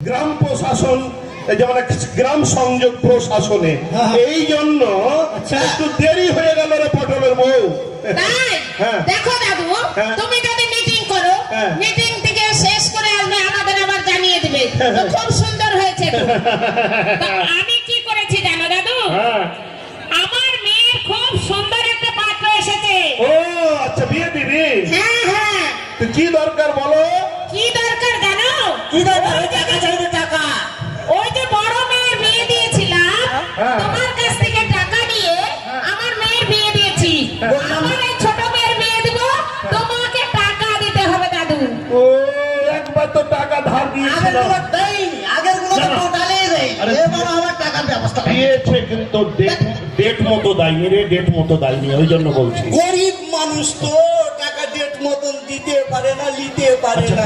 গ্রাম প্রশাসন যেমন গ্রাম সংযোগ প্রশাসনে, এই জন্য একটু দেরি হয়ে গেল রে পটলের বউ। দেখো দাদু, তুমি যদি মিটিং করো, মিটিং থেকে শেষ করে আসবে, আমাদের আবার জানিয়ে দিবে। খুব সুন্দর হয়েছে। আমি কি করেছি জানো দাদু? আমার মেয়ের খুব সুন্দর একটা পাত্র এসেছে। ও আচ্ছা, বিয়ে দিবি? হ্যাঁ হ্যাঁ। তো কি দরকার বলো? কি দরকার জানো? কি দরকার? টাকা চাইবে, টাকা। ওই যে বড় মেয়ের বিয়ে দিয়েছিলাম, তোমার কাছ থেকে টাকা নিয়ে আমার মেয়ের বিয়ে দিয়েছি। আমার এই ছোট মেয়ের বিয়ে দিব, তোমাকে টাকা দিতে হবে দাদু। ও একবার তো টাকা ধার দিয়েছিল। আগের গুলো তো টোটালেই দেয়। এবার আমার টাকার ব্যবস্থা দিয়েছে, কিন্তু ডেট মতো দেয়নি রে, ডেট মতো দেয়নি, ওই জন্য বলছি। গরিব মানুষ তো টাকা ডেট মতন দিতে পারে না, নিতে পারে না।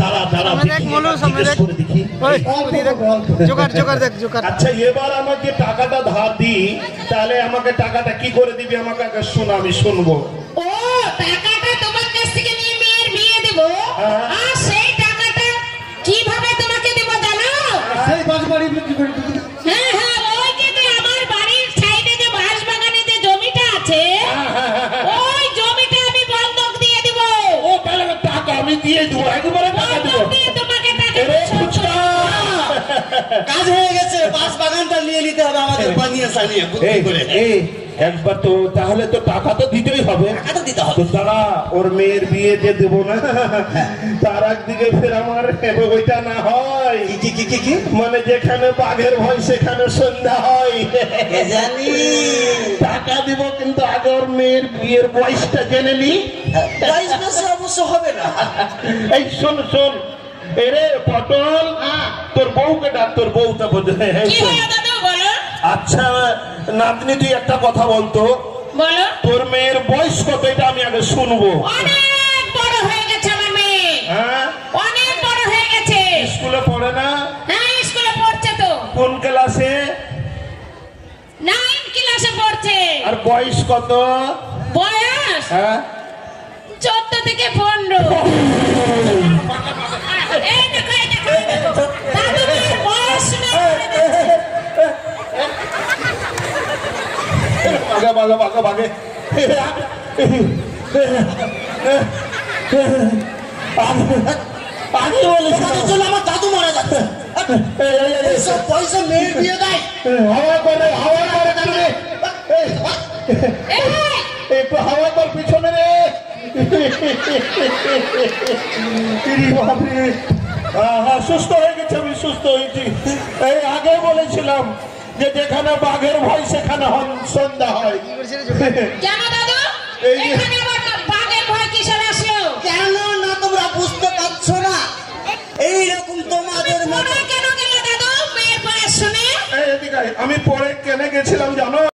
আচ্ছা, এবার আমাকে টাকাটা ধার দি, তাহলে আমাকে টাকাটা কি করে দিবি আমাকে আগে শোনা, আমি শুনবো। ও টাকাটা তোমার কাছ থেকে নিয়ে মেয়ের বিয়ে দেব, আর সেই টাকাটা কিভাবে তোমাকে দেব জানো? সেই বাড়ি বিক্রি করে দিবি। হ্যাঁ হ্যাঁ, ওই যে আমার বাড়ির সাইডে যে বাঁশ বাগানে যে জমিটা আছে, ওই জমিটা আমি বন্ধক দিয়ে দিব। ও তাহলে টাকা আমি দিয়ে দেবো, একবারে টাকা দেবো। তোমাকে টাকা কাজ হয়ে গেছে, বাঁশ বাগানটা নিয়ে নিতে হবে আমাদের বানিয়ে সানিয়ে বুদ্ধি করে। একবার তো তাহলে তো টাকা তো দিতেই হবে। টাকা দিতে হবে। তারা ওর মেয়ের বিয়ে দিয়ে দেবো না, তার একদিকে ফের আমার ওইটা না হয়। কি মানে যেখানে বাঘের ভয় সেখানে সন্ধ্যা হয়। জানি টাকা দিব, কিন্তু আগে ওর মেয়ের বিয়ের বয়সটা জেনে নি। বয়স বেশি অবশ্য হবে না। এই শোন শোন, এরে পটল, তোর বউকে ডাক, তোর বউটা বোঝে। আচ্ছা নাতনি, তুই একটা কথা বলতো, বলো। তোর মেয়ের বয়স কত, এটা আমি আগে শুনবো। অনেক বড় হয়ে গেছে আমার মেয়ে। হ্যাঁ, অনেক বড় হয়ে গেছে। স্কুলে পড়ে না? হ্যাঁ, স্কুলে পড়ছে তো। কোন ক্লাসে? 9 ক্লাসে পড়ছে। আর বয়স কত? বয়স 14 থেকে 15। এই দেখো, এই দেখো, এই দেখো। দাদুর বয়স না। বাগে আগে বলেছিল আমার দাদু মারা যাচ্ছে। সব পয়সা মেয়ের বিয়ে দেয়। হাওয়া করে একটু হাওয়া কর পিছনে রে। সুস্থ হয়ে গেছে, আমি সুস্থ হয়েছি। এই আগে বলেছিলাম যে যেখানে বাঘের ভয় সেখানে সন্ধ্যা হয়। কেন দাদু? এখানে আবার বাঘের ভয় কিসের আসলো? কেন না তোমরা বুঝতে পারছো না? এইরকম তোমাদের মতো কেন গেল দাদু মেয়ের বয়স শুনে? আমি পরে কেনে গেছিলাম জানো?